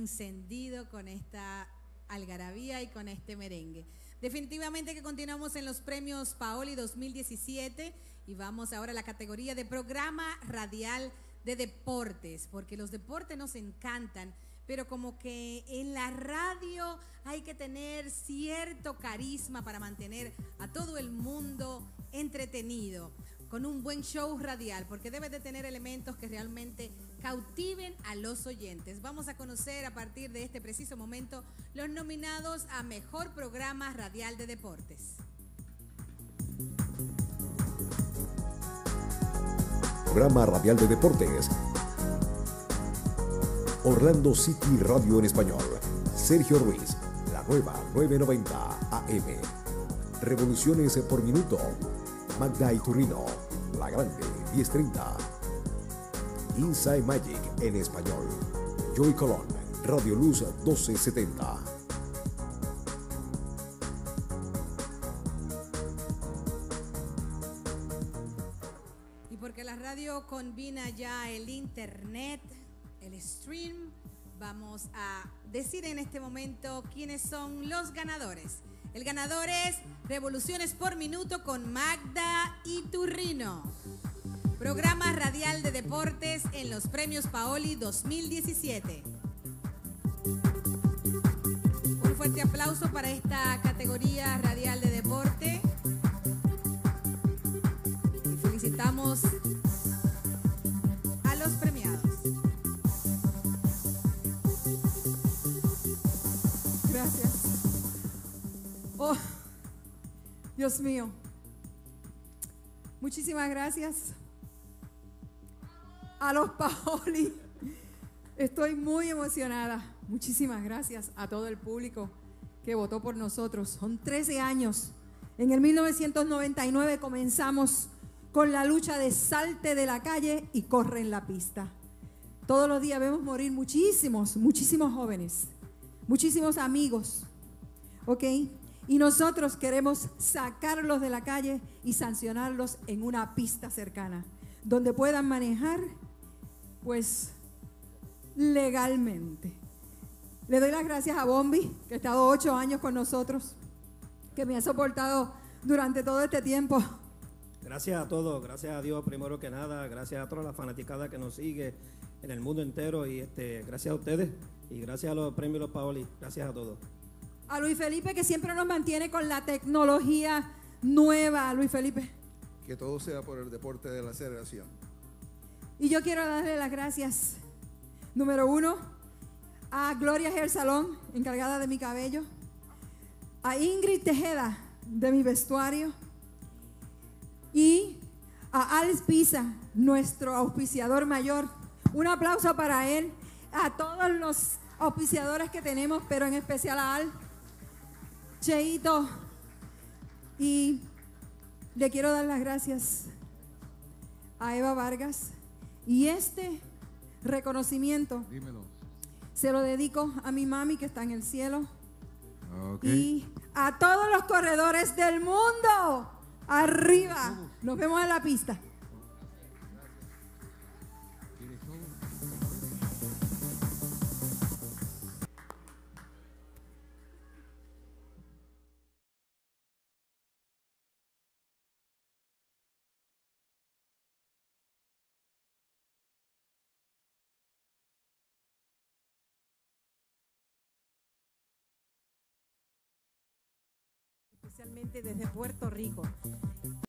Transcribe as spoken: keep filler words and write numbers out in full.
encendido con esta algarabía y con este merengue. Definitivamente que continuamos en los premios Paoli dos mil diecisiete y vamos ahora a la categoría de programa radial de deportes, porque los deportes nos encantan, pero como que en la radio hay que tener cierto carisma para mantener a todo el mundo entretenido, con un buen show radial, porque debe de tener elementos que realmente cautiven a los oyentes. Vamos a conocer a partir de este preciso momento los nominados a Mejor Programa Radial de Deportes. Programa Radial de Deportes. Orlando City Radio en español. Sergio Ruiz, la nueva nueve noventa A M. Revoluciones por minuto. Magda Iturrino, la grande diez treinta. Inside Magic en español. Joey Colón, Radio Luz doce setenta. Y porque la radio combina ya el internet, el stream, vamos a decir en este momento quiénes son los ganadores. El ganador es Revoluciones por Minuto con Magda Iturrino. Programa radial de deportes en los premios Paoli dos mil diecisiete. Un fuerte aplauso para esta categoría radial de deporte. Y felicitamos a los premiados. Gracias. Oh, Dios mío. Muchísimas gracias a los Paoli. Estoy muy emocionada. Muchísimas gracias a todo el público que votó por nosotros. Son trece años. En el mil novecientos noventa y nueve comenzamos con la lucha de salte de la calle y corre en la pista. Todos los días vemos morir muchísimos, muchísimos jóvenes, muchísimos amigos, ¿ok? Y nosotros queremos sacarlos de la calle y sancionarlos en una pista cercana, donde puedan manejar, pues, legalmente. Le doy las gracias a Bombi, que ha estado ocho años con nosotros, que me ha soportado durante todo este tiempo. Gracias a todos, gracias a Dios primero que nada, gracias a toda la fanaticada que nos sigue en el mundo entero y este, gracias a ustedes y gracias a los premios Los Paoli, gracias a todos. A Luis Felipe, que siempre nos mantiene con la tecnología nueva. Luis Felipe. Que todo sea por el deporte de la aceleración. Y yo quiero darle las gracias, número uno, a Gloria Hair Salón, encargada de mi cabello, a Ingrid Tejeda, de mi vestuario, y a Alex Pisa, nuestro auspiciador mayor. Un aplauso para él, a todos los auspiciadores que tenemos, pero en especial a Al, Cheito, y le quiero dar las gracias a Eva Vargas. Y este reconocimiento Dímelo. se lo dedico a mi mami que está en el cielo, Okay. y a todos los corredores del mundo. Arriba, nos vemos en la pista. Especialmente desde Puerto Rico.